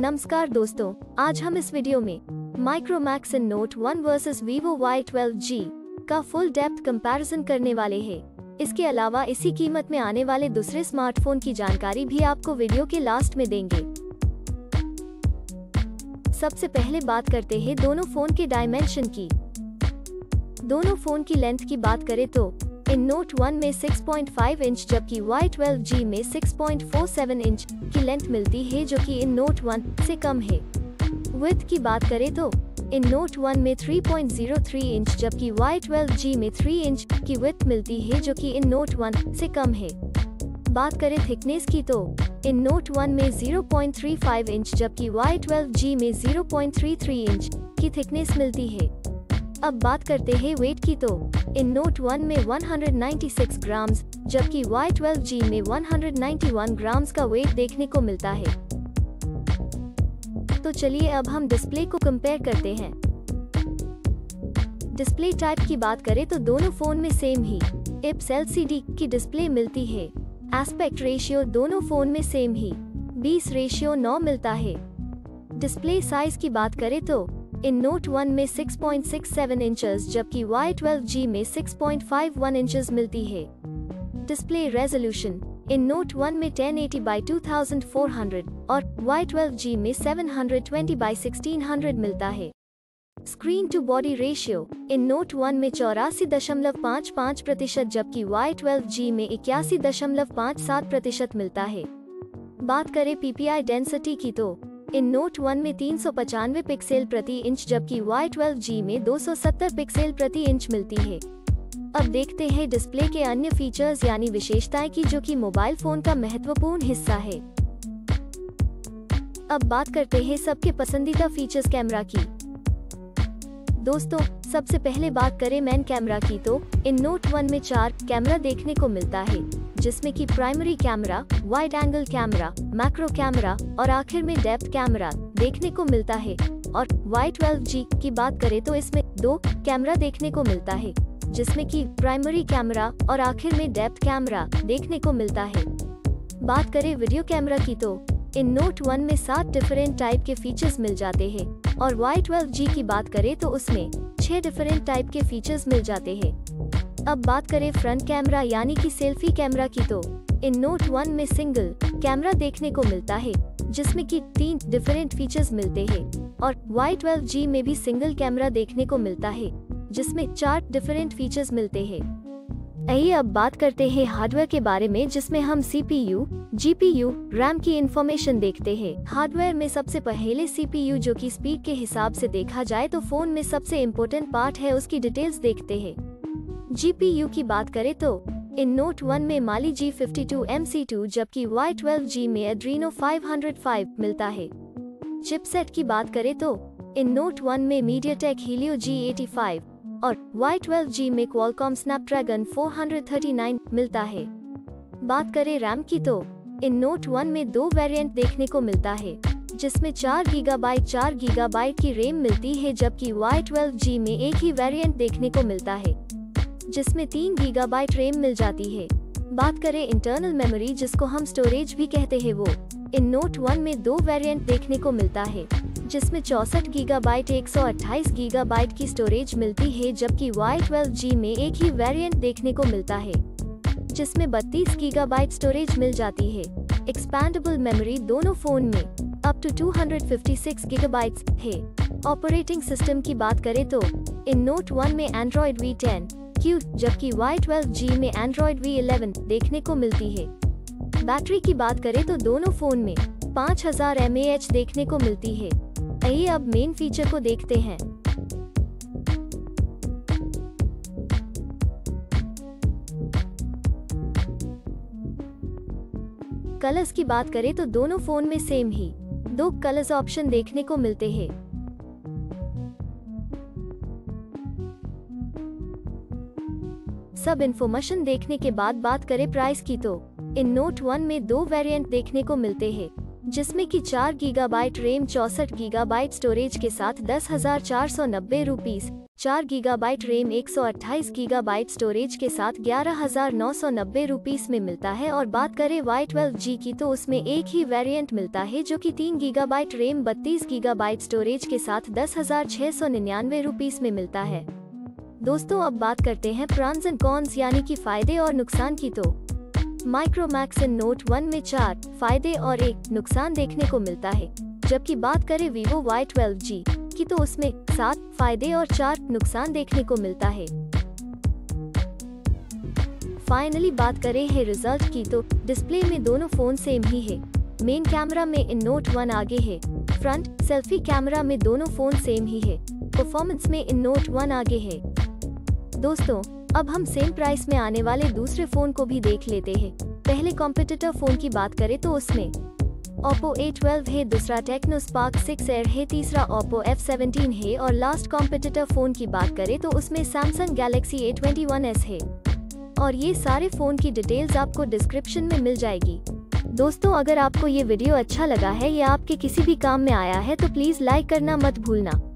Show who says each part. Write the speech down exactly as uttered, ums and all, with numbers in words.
Speaker 1: नमस्कार दोस्तों, आज हम इस वीडियो में Micromax In note one versus Vivo Y twelve G का फुल डेप्थ कंपैरिजन करने वाले हैं। इसके अलावा इसी कीमत में आने वाले दूसरे स्मार्टफोन की जानकारी भी आपको वीडियो के लास्ट में देंगे। सबसे पहले बात करते हैं दोनों फोन के डायमेंशन की। दोनों फोन की लेंथ की बात करें तो इन नोट वन में सिक्स पॉइंट फाइव इंच जबकि वाई ट्वेल्व जी में six point four seven inch की लेंथ मिलती है, जो कि इन नोट वन से कम है। विड्थ की बात करें तो इन नोट वन में three point zero three inch जबकि वाई ट्वेल्व जी में थ्री इंच की विड्थ मिलती है, जो कि इन नोट वन से कम है। बात करें थिकनेस की तो इन नोट वन में zero point three five inch जबकि वाई ट्वेल्व जी में zero point three three inch की थिकनेस मिलती है। अब बात करते हैं वेट की तो इन नोट वन में one hundred ninety six grams जबकि वाई ट्वेल्व जी में one hundred ninety one grams का वेट देखने को मिलता है। तो चलिए अब हम डिस्प्ले को कंपेयर करते हैं। डिस्प्ले टाइप की बात करें तो दोनों फोन में सेम ही I P S L C D की डिस्प्ले मिलती है। एस्पेक्ट रेशियो दोनों फोन में सेम ही बीस रेशियो नौ मिलता है। डिस्प्ले साइज की बात करें तो इन नोट वन में six point six seven inches जबकि वाई ट्वेल्व जी में six point five one inches मिलती है। Display resolution In note one में ten eighty by two thousand four hundred और वाई ट्वेल्व जी में seven hundred twenty by sixteen hundred मिलता है। Screen to body ratio In note one में चौरासी दशमलव पाँच पाँच प्रतिशत जबकि वाई ट्वेल्व जी में इक्यासी दशमलव पाँच सात प्रतिशत मिलता है। बात करें पीपीआई डेंसिटी की तो इन नोट वन में तीन सौ पचानवे पिक्सल प्रति इंच जबकि वाई ट्वेल्व जी में दो सौ सत्तर पिक्सल प्रति इंच मिलती है। अब देखते हैं डिस्प्ले के अन्य फीचर्स यानी विशेषताएं की, जो कि मोबाइल फोन का महत्वपूर्ण हिस्सा है। अब बात करते हैं सबके पसंदीदा फीचर्स कैमरा की। दोस्तों, सबसे पहले बात करें मेन कैमरा की तो इन नोट वन में चार कैमरा देखने को मिलता है, जिसमें कि primary camera, wide angle camera, macro camera और आखिर में डेप्थ कैमरा देखने को मिलता है। और वाई ट्वेल्व जी की बात करें तो इसमें दो कैमरा देखने को मिलता है, जिसमें कि प्राइमरी कैमरा और आखिर में डेप्थ कैमरा देखने को मिलता है। बात करें वीडियो कैमरा की तो इन नोट वन में सात डिफरेंट टाइप के फीचर्स मिल जाते हैं और वाई ट्वेल्व जी की बात करें तो उसमें छह डिफरेंट टाइप के फीचर्स मिल जाते हैं। अब बात करें फ्रंट कैमरा यानी कि सेल्फी कैमरा की तो इन नोट वन में सिंगल कैमरा देखने को मिलता है, जिसमें कि तीन डिफरेंट फीचर्स मिलते हैं और वाई ट्वेल्व जी में भी सिंगल कैमरा देखने को मिलता है, जिसमें चार डिफरेंट फीचर्स मिलते हैं। आइए अब बात करते हैं हार्डवेयर के बारे में, जिसमें हम सीपीयू, जीपीयू, रैम की इंफॉर्मेशन देखते हैं। हार्डवेयर में सबसे पहले सीपीयू, जो कि स्पीड के हिसाब से देखा जाए तो फोन में सबसे इम्पोर्टेंट पार्ट है, उसकी डिटेल्स देखते हैं। जीपीयू की बात करें तो इन नोट वन में Mali G fifty two MC two टू जबकि वाई ट्वेल्व जी में एड्रीनो फाइव हंड्रेड फाइव मिलता है। चिपसेट की बात करें तो इन नोट वन में MediaTek Helio G eighty five और वाई ट्वेल्व जी में Qualcomm Snapdragon four thirty nine मिलता है। बात करें रैम की तो इन नोट वन में दो वेरिएंट देखने को मिलता है, जिसमें चार गीगाबाइट चार गीगाबाइट की रैम मिलती है, जबकि वाई ट्वेल्व जी में एक ही वेरिएंट देखने को मिलता है, जिसमें तीन गीगाबाइट रैम मिल जाती है। बात करें इंटरनल मेमोरी, जिसको हम स्टोरेज भी कहते हैं, वो इन नोट वन में दो वेरिएंट देखने को मिलता है, जिसमें चौसठ गीगाबाइट एक सौ अट्ठाईस गीगाबाइट की स्टोरेज मिलती है, जबकि वाई ट्वेल्व जी में एक ही वेरिएंट देखने को मिलता है, जिसमें बत्तीस गीगाबाइट स्टोरेज मिल जाती है। एक्सपैंडेबल मेमोरी दोनों फोन में up to two fifty six gigabytes है। ऑपरेटिंग सिस्टम की बात करें तो इन नोट वन में एंड्रॉइड वी टेन क्यू जबकि वाई ट्वेल्व जी में एंड्रॉइड वी इलेवन देखने को मिलती है। बैटरी की बात करें तो दोनों फोन में पाँच हज़ार एम ए एच देखने को मिलती है। आइए अब मेन फीचर को देखते हैं। कलर्स की बात करें तो दोनों फोन में सेम ही दो कलर्स ऑप्शन देखने को मिलते हैं। सब इन्फॉर्मेशन देखने के बाद बात करें प्राइस की तो इन नोट वन में दो वेरिएंट देखने को मिलते हैं, जिसमें कि चार गीगाबाइट रैम चौसठ गीगाबाइट स्टोरेज के साथ दस हजार चार सौ नब्बे रुपीस चार गीगाबाइट रैम एक सौ अट्ठाईस गीगाबाइट स्टोरेज के साथ ग्यारह हजार नौ सौ नब्बे रुपीस में मिलता है। और बात करें वाई ट्वेल्व जी की तो उसमें एक ही वेरिएंट मिलता है जो कि तीन गीगाबाइट रैम बत्तीस गीगाबाइट स्टोरेज के साथ दस हजार छह सौ निन्यानवे रुपीस में मिलता है। दोस्तों अब बात करते हैं प्रॉन्स एंड कॉन्स यानी कि फायदे और नुकसान की। तो माइक्रोमैक्स इन नोट वन में चार फायदे और एक नुकसान देखने को मिलता है, जबकि बात करें वीवो वाई ट्वेल्व जी की तो उसमें सात फायदे और चार नुकसान देखने को मिलता है। फाइनली बात करें है रिजल्ट की तो डिस्प्ले में दोनों फोन सेम ही है। मेन कैमरा में इन नोट वन आगे है, फ्रंट सेल्फी कैमरा में दोनों फोन सेम ही है, परफॉर्मेंस में इन नोट वन आगे है। दोस्तों अब हम सेम प्राइस में आने वाले दूसरे फोन को भी देख लेते हैं। पहले कॉम्पिटिटर फोन की बात करें तो उसमें ओप्पो ए ट्वेल्व है, दूसरा टेक्नो स्पार्क सिक्स एयर है, तीसरा ओप्पो एफ सेवनटीन है और लास्ट कॉम्पिटिटर फोन की बात करें तो उसमें Samsung Galaxy A twenty one S है। और ये सारे फोन की डिटेल्स आपको डिस्क्रिप्शन में मिल जाएगी। दोस्तों अगर आपको ये वीडियो अच्छा लगा है या आपके किसी भी काम में आया है तो प्लीज लाइक करना मत भूलना।